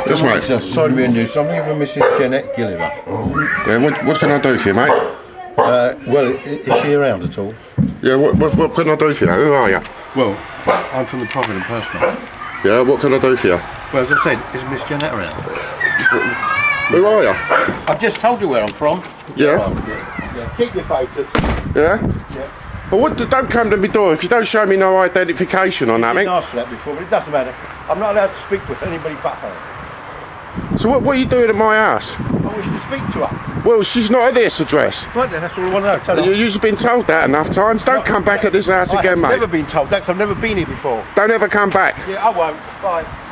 Yes, mate. Sorry to be introduced. I'm here for Mrs. Jeanette Gilliver. Yeah, what can I do for you, mate? Well, is she around at all? Yeah, what can I do for you? Who are you? Well, I'm from the Provident Personal. Yeah, what can I do for you? Well, as I said, is Miss Jeanette around? Who are you? I've just told you where I'm from. Yeah. Yeah. Keep your focus. Yeah? Yeah. But what, don't come to my door if you don't show me no identification on that, I mate. didn't ask for that before, but it doesn't matter. I'm not allowed to speak with anybody but her. So what are you doing at my house? I wish to speak to her. Well, she's not at this address. Right then, that's all I want to know. Tell her. You've been told that enough times. Don't come back at this house again, mate. I've never been told that 'cause I've never been here before. Don't ever come back. Yeah, I won't. Bye.